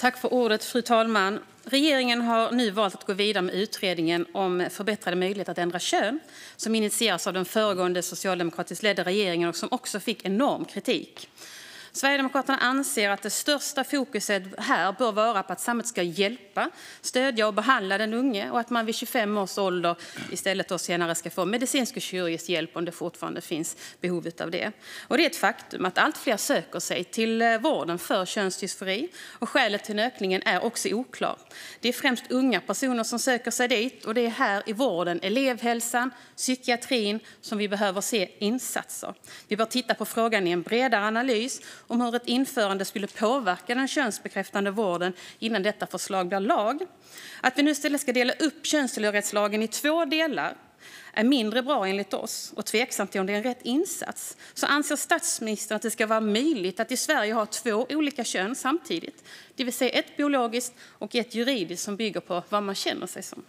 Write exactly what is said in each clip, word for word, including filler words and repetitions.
Tack för ordet, fru talman. Regeringen har nu valt att gå vidare med utredningen om förbättrade möjligheter att ändra kön, som initieras av den föregående socialdemokratiskt ledda regeringen och som också fick enorm kritik. Sverigedemokraterna anser att det största fokuset här bör vara på att samhället ska hjälpa, stödja och behandla den unge och att man vid tjugofem års ålder istället då senare ska få medicinsk och kirurgisk hjälp om det fortfarande finns behov av det. Och det är ett faktum att allt fler söker sig till vården för könsdysfori och skälet till ökningen är också oklar. Det är främst unga personer som söker sig dit och det är här i vården, elevhälsan, psykiatrin som vi behöver se insatser. Vi bör titta på frågan i en bredare analys om hur ett införande skulle påverka den könsbekräftande vården innan detta förslag blir lag. Att vi nu istället ska dela upp könstillhörighetslagen i två delar är mindre bra enligt oss och tveksamt till om det är en rätt insats. Så anser statsministern att det ska vara möjligt att i Sverige ha två olika kön samtidigt, det vill säga ett biologiskt och ett juridiskt som bygger på vad man känner sig som?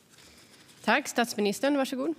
Tack, statsministern, varsågod.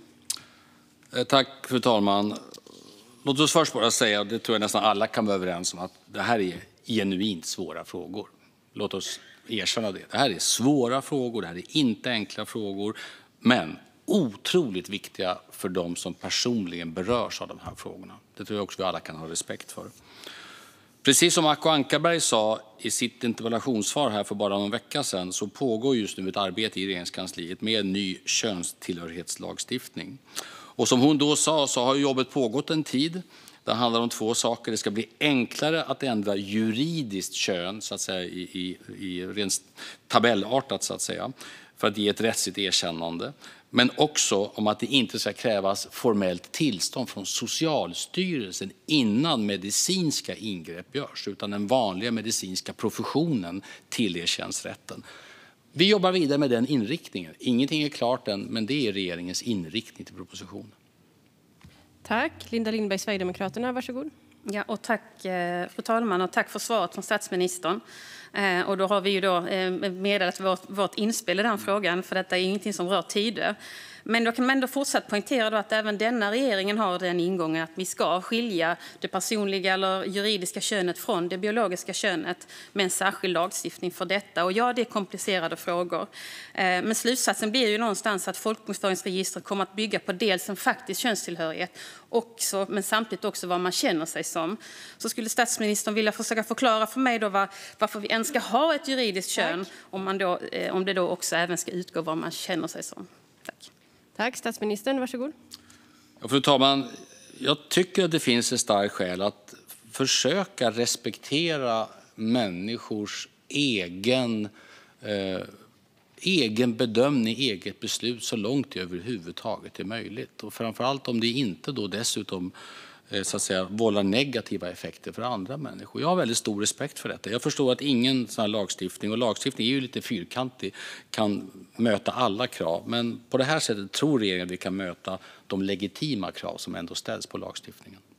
Tack, fru talman. Låt oss först bara säga, det tror jag nästan alla kan vara överens om, att det här är genuint svåra frågor. Låt oss erkänna det. Det här är svåra frågor, det här är inte enkla frågor, men otroligt viktiga för de som personligen berörs av de här frågorna. Det tror jag också vi alla kan ha respekt för. Precis som Acko Ankarberg sa i sitt interpellationssvar här för bara någon vecka sedan så pågår just nu ett arbete i regeringskansliet med en ny könstillhörighetslagstiftning. Och som hon då sa så har jobbet pågått en tid. Det handlar om två saker. Det ska bli enklare att ändra juridiskt kön så att säga, i, i, i rent tabellartat så att säga, för att ge ett rättsligt erkännande. Men också om att det inte ska krävas formellt tillstånd från Socialstyrelsen innan medicinska ingrepp görs, utan den vanliga medicinska professionen tillerkänns rätten. Vi jobbar vidare med den inriktningen. Ingenting är klart än, men det är regeringens inriktning till propositionen. Tack. Linda Lindberg, Sverigedemokraterna, varsågod. Ja, och tack, fru talman, och tack för svaret från statsministern. Eh, och då har vi ju då eh, meddelat vårt, vårt inspel i den frågan, för detta är ingenting som rör tider. Men då kan man ändå fortsatt poängtera då att även denna regeringen har den ingången att vi ska skilja det personliga eller juridiska könet från det biologiska könet med en särskild lagstiftning för detta. Och ja, det är komplicerade frågor. Eh, men slutsatsen blir ju någonstans att folkbokföringsregistret kommer att bygga på dels en faktisk könstillhörighet, också, men samtidigt också vad man känner sig som. Så skulle statsministern vilja försöka förklara för mig då var, varför vi ens ska ha ett juridiskt kön om, man då, eh, om det då också även ska utgå vad man känner sig som. Tack. Tack, statsministern, varsågod. Ja, fru talman, jag tycker att det finns ett starkt skäl att försöka respektera människors egen, eh, egen bedömning, eget beslut så långt det överhuvudtaget är möjligt. Och framförallt om det inte då dessutom eh, så att säga, vållar negativa effekter för andra människor. Jag har väldigt stor respekt för detta. Jag förstår att ingen sån här lagstiftning, och lagstiftning är ju lite fyrkantig, kan möta alla krav. Men på det här sättet tror regeringen att vi kan möta de legitima krav som ändå ställs på lagstiftningen.